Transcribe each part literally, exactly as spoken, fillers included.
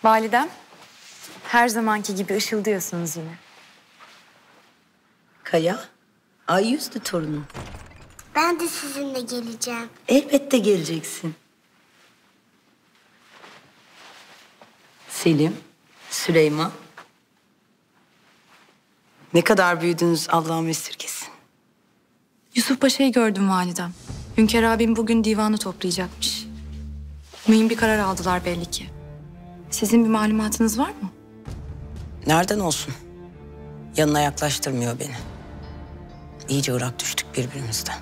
Validem, her zamanki gibi ışıldıyorsunuz yine. Kaya, ay yüzlü torunum. Ben de sizinle geleceğim. Elbette geleceksin. Selim, Süleyman. Ne kadar büyüdünüz, Allah'ım esirgesin. Yusuf Paşa'yı gördüm validem. Hünkar abim bugün divanı toplayacakmış. Mühim bir karar aldılar belli ki. Sizin bir malumatınız var mı? Nereden olsun? Yanına yaklaştırmıyor beni. İyice ırak düştük birbirimizden.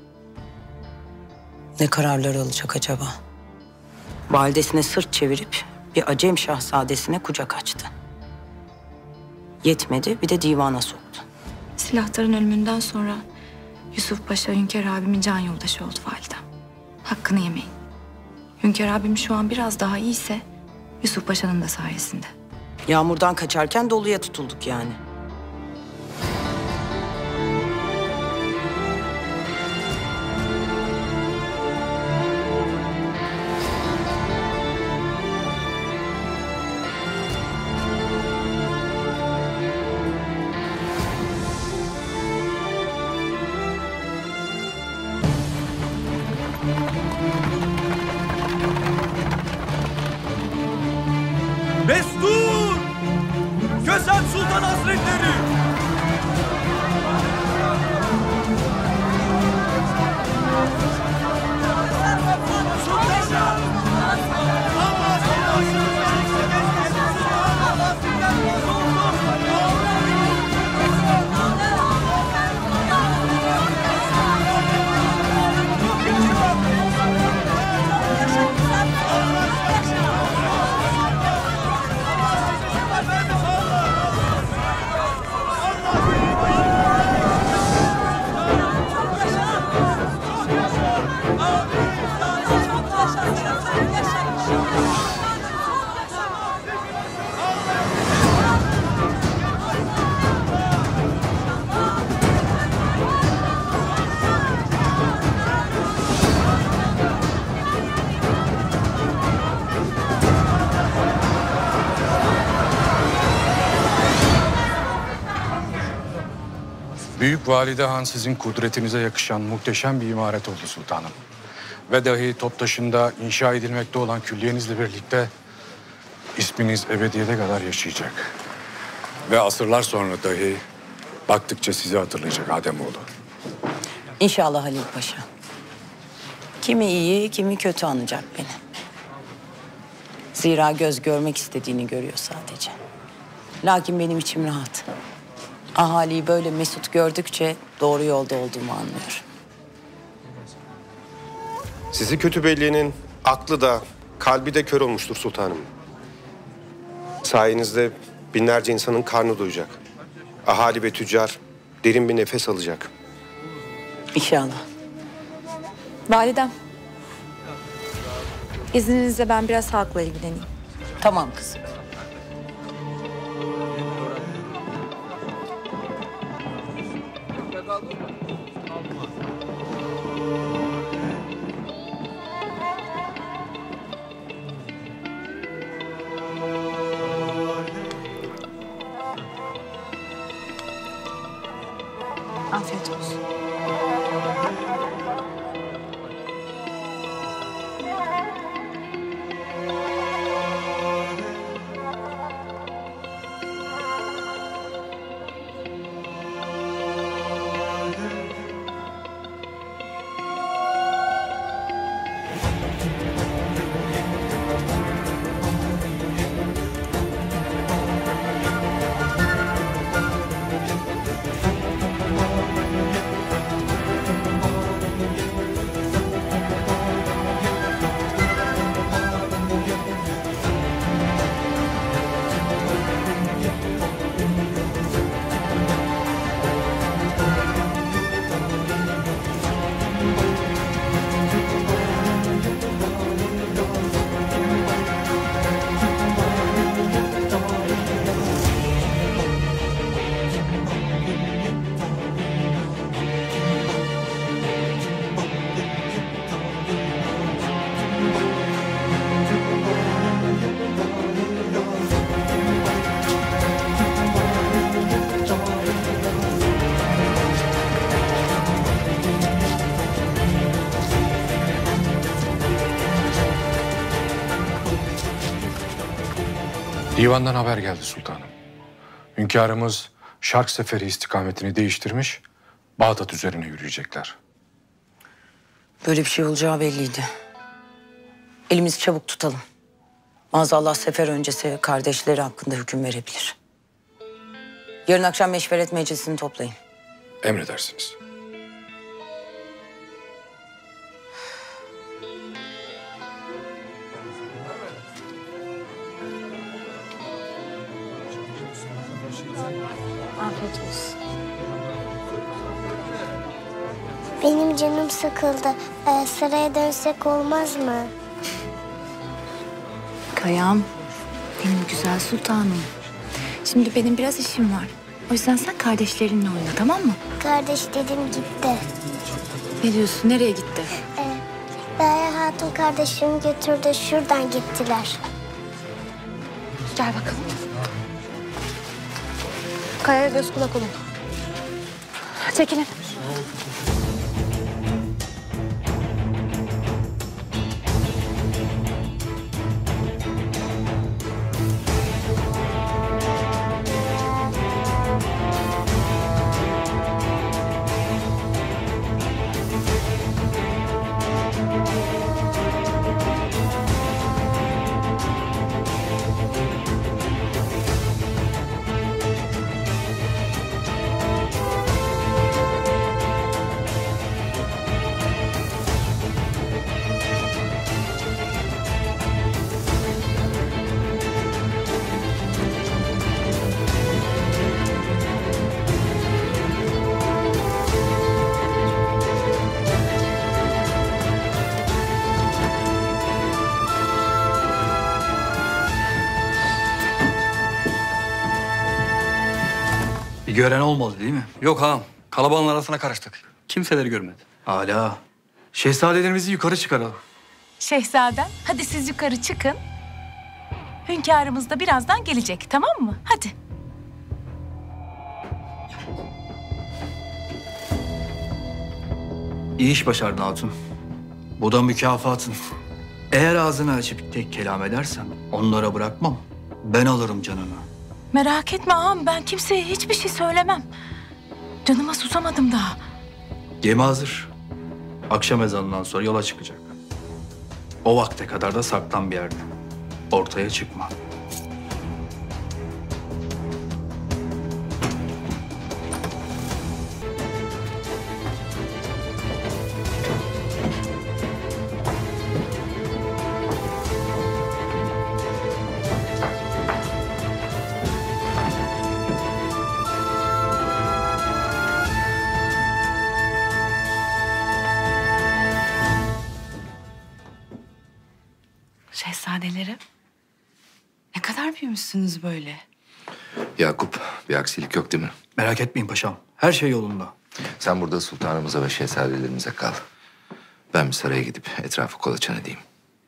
Ne kararlar alacak acaba? Validesine sırt çevirip bir Acem şahzadesine kucak açtı. Yetmedi, bir de divana soktu. Silahtar'ın ölümünden sonra Yusuf Paşa Hünkar abimin can yoldaşı oldu validem. Hakkını yemeyin. Hünkar abim şu an biraz daha iyiyse Yusuf Paşa'nın da sayesinde. Yağmurdan kaçarken doluya tutulduk yani. Destur! Kösem Sultan Hazretleri! Büyük Valide Han sizin kudretinize yakışan muhteşem bir imaret oldu sultanım. Ve dahi Toptaşı'nda inşa edilmekte olan külliyenizle birlikte isminiz ebediyete kadar yaşayacak. Ve asırlar sonra dahi baktıkça sizi hatırlayacak Ademoğlu. İnşallah Halil Paşa. Kimi iyi, kimi kötü anacak beni. Zira göz görmek istediğini görüyor sadece. Lakin benim içim rahat. Ahaliyi böyle mesut gördükçe doğru yolda olduğumu anlıyorum. Sizi kötü belleğinin aklı da kalbi de kör olmuştur sultanım. Sayenizde binlerce insanın karnı doyacak. Ahali ve tüccar derin bir nefes alacak. İnşallah. Validem, izninizle ben biraz halkla ilgileneyim. Tamam kızım. Afiyet olsun. Divandan haber geldi sultanım. Hünkârımız Şark seferi istikametini değiştirmiş, Bağdat üzerine yürüyecekler. Böyle bir şey olacağı belliydi. Elimizi çabuk tutalım. Maazallah sefer öncesi kardeşleri hakkında hüküm verebilir. Yarın akşam meşveret meclisini toplayın. Emredersiniz. Afiyet olsun. Benim canım sıkıldı. Ee, saraya dönsek olmaz mı? Kayam, benim güzel sultanım. Şimdi benim biraz işim var. O yüzden sen kardeşlerinle oyna, tamam mı? Kardeş dedim gitti. Ne diyorsun, nereye gitti? Ee, Derya Hatun kardeşimi götürdü. Şuradan gittiler. Gel bakalım. Kaya'ya göz kulak olun. Çekilin. Bir gören olmadı değil mi? Yok ağam. Kalabalığın arasına karıştık. Kimseleri görmedi. Hala. Şehzadelerimizi yukarı çıkaralım. Şehzadem, hadi siz yukarı çıkın. Hünkârımız da birazdan gelecek, tamam mı? Hadi. İyi iş başardın hatun. Bu da mükafatın. Eğer ağzını açıp tek kelam edersen onlara bırakmam. Ben alırım canını. Merak etme ağam, ben kimseye hiçbir şey söylemem. Canıma susamadım daha. Gemi hazır. Akşam ezanından sonra yola çıkacak. O vakte kadar da saklan bir yerde. Ortaya çıkma. Şehzadelerim, ne kadar büyümüşsünüz böyle. Yakup, bir aksilik yok değil mi? Merak etmeyin paşam. Her şey yolunda. Sen burada sultanımıza ve şehzadelerimize kal. Ben bir saraya gidip etrafı kolaçan edeyim.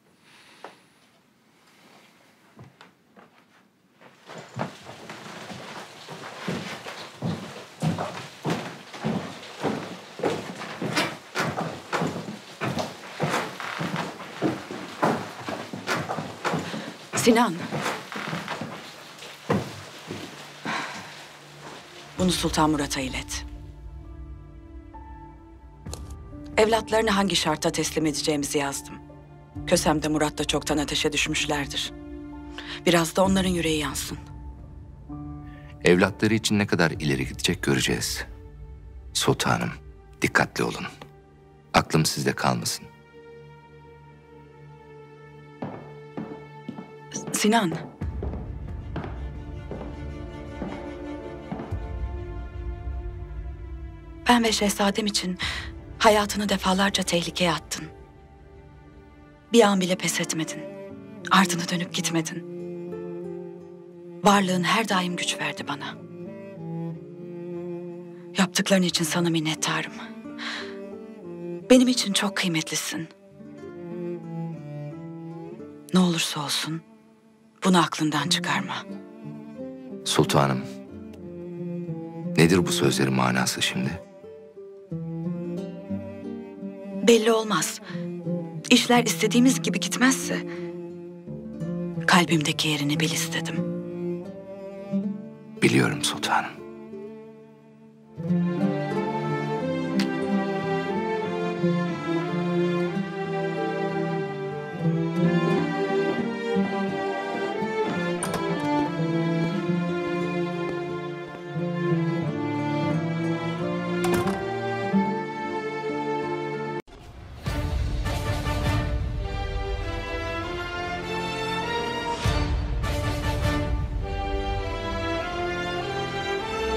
Sinan. Bunu Sultan Murat'a ilet. Evlatlarını hangi şarta teslim edeceğimizi yazdım. Kösem'de Murat da çoktan ateşe düşmüşlerdir. Biraz da onların yüreği yansın. Evlatları için ne kadar ileri gidecek göreceğiz. Sultanım, dikkatli olun. Aklım sizde kalmasın. Sinan. Ben ve şehzadem için hayatını defalarca tehlikeye attın. Bir an bile pes etmedin. Ardını dönüp gitmedin. Varlığın her daim güç verdi bana. Yaptıkların için sana minnettarım. Benim için çok kıymetlisin. Ne olursa olsun bunu aklından çıkarma. Sultanım, nedir bu sözlerin manası şimdi? Belli olmaz. İşler istediğimiz gibi gitmezse kalbimdeki yerini bil istedim. Biliyorum sultanım.